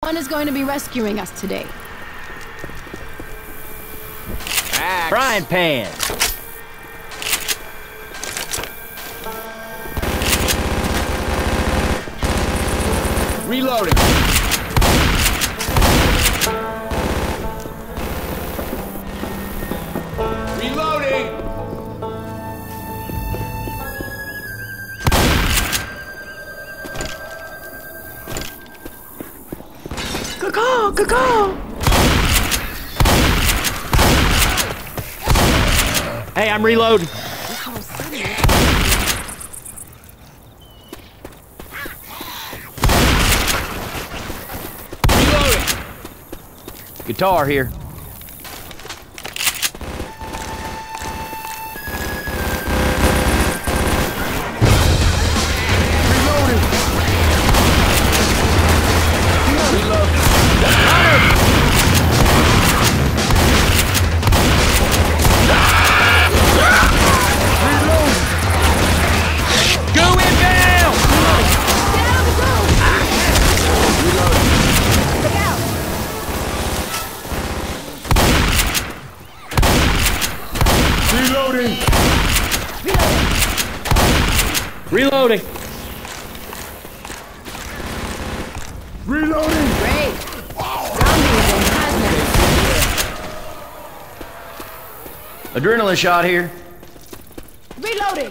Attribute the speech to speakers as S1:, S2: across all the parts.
S1: One is going to be rescuing us today.
S2: Axe.
S3: Frying pan.
S2: Reloading. Reloading.
S1: Caw, caw.
S3: Hey, I'm reloading.
S2: Reloading.
S3: Guitar here. Reloading.
S2: Reloading.
S1: Great. Zombies and hazmat.
S3: Adrenaline shot here.
S1: Reloading.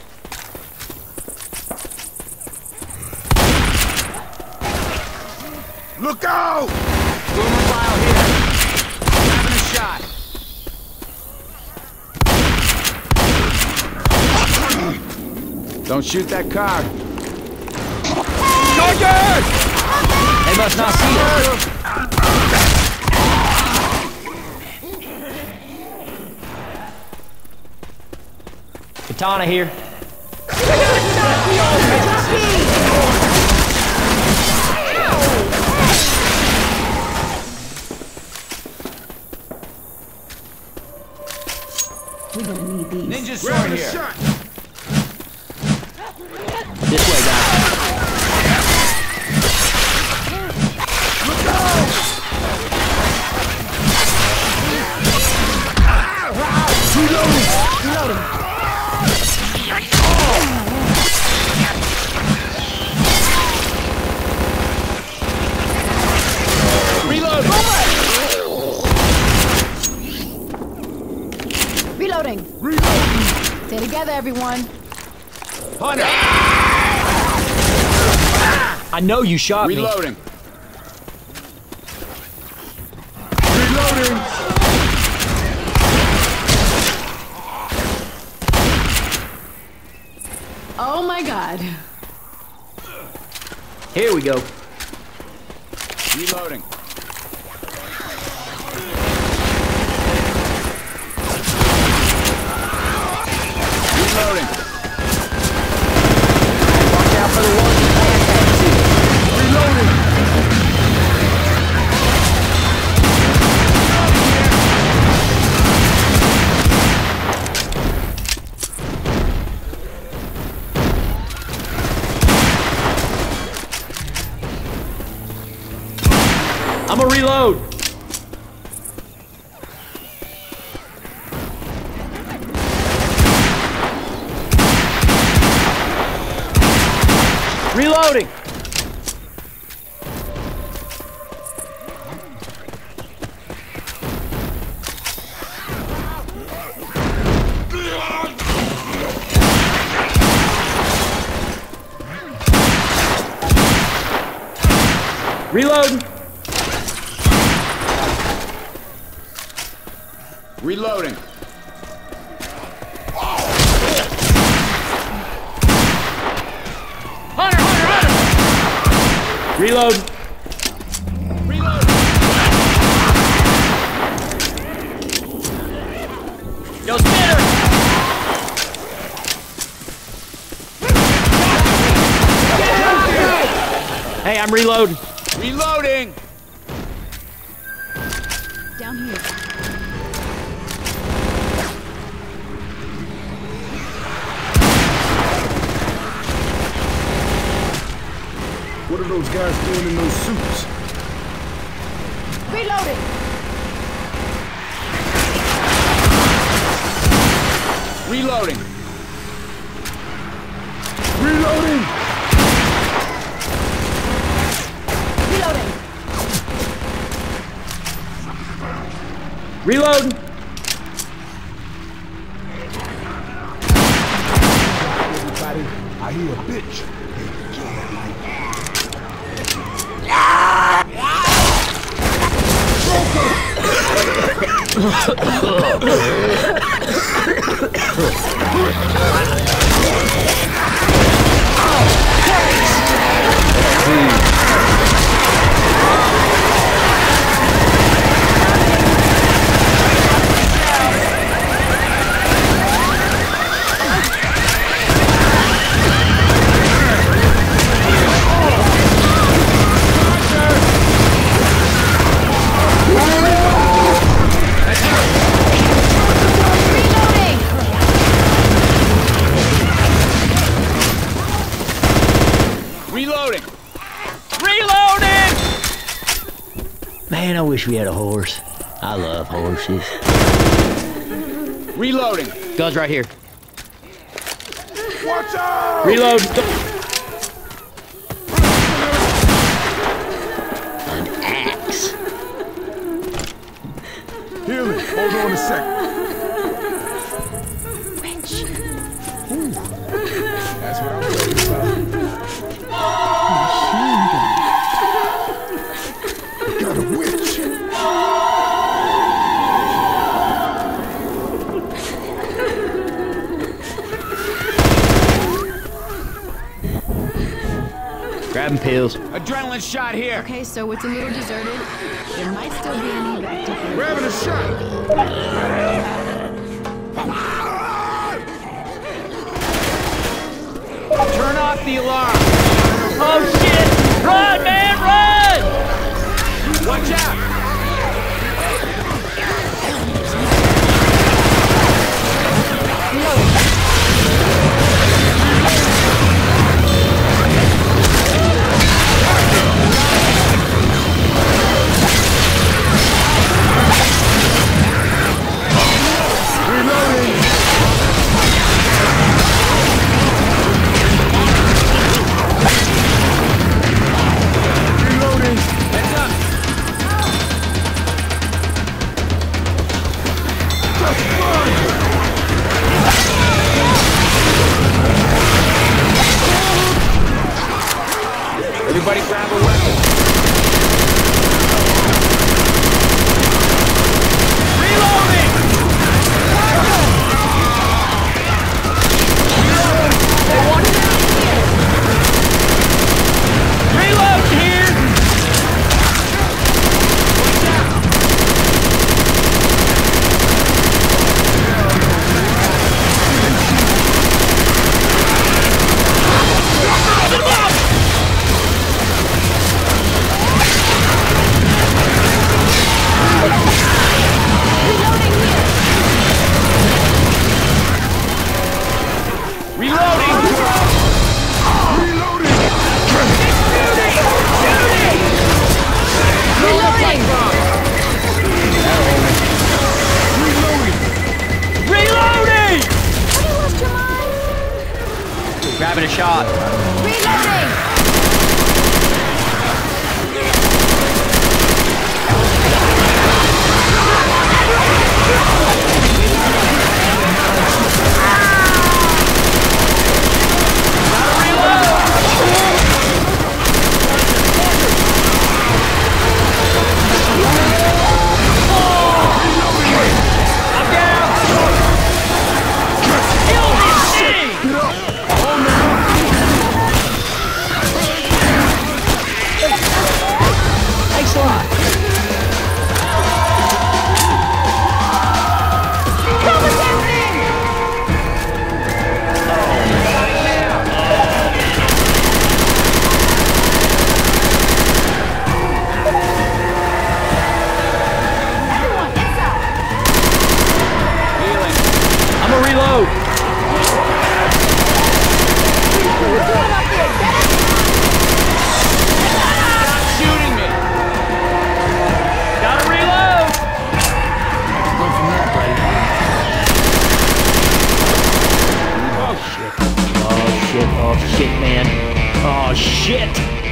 S2: Look out! Boomer file here. Having a shot. Don't shoot that car. Chargers!
S3: They must not see us. Katana here.
S1: We're gonna need these.
S2: Ninja sword here.
S3: This way, guys.
S1: Reloading. Stay together, everyone.
S2: Hunter.
S3: I know you shot me.
S2: Reloading. Reloading.
S1: Oh my God.
S3: Here we go.
S2: Reloading. Reloading.
S3: Watch out for the ones you can't see.
S2: Reloading.
S3: I'm a reload. Reloading. Reloading.
S2: Reloading. Hunter, Hunter, Hunter!
S3: Reload.
S2: Reload.
S3: Yo, Spitter! Hey, I'm reloading.
S2: Reloading.
S1: Down here.
S4: What are those guys doing in those suits?
S1: Reloading.
S2: Reloading.
S4: Reloading!
S1: Reloading.
S3: Reload!
S4: Everybody, I hear a bitch.
S2: Reloading.
S3: Reloading!
S5: Man, I wish we had a horse. I love horses.
S2: Reloading.
S3: Guns right here.
S4: Watch out!
S3: Reload!
S5: An axe.
S4: Healing. Hold on a sec. Ooh. That's what I'm talking about. Got a witch.
S3: Grabbing pills.
S2: Adrenaline shot here.
S1: Okay, so it's a little deserted. There might still be an evac to go.
S4: Grabbing a shot.
S2: Turn off the alarm.
S3: Oh shit! Run, man, run!
S2: Watch out. Everybody grab a weapon.
S3: Reloading! Reload here! Reloading! Grabbing a shot.
S1: Reloading!
S3: shit, man. Oh, shit.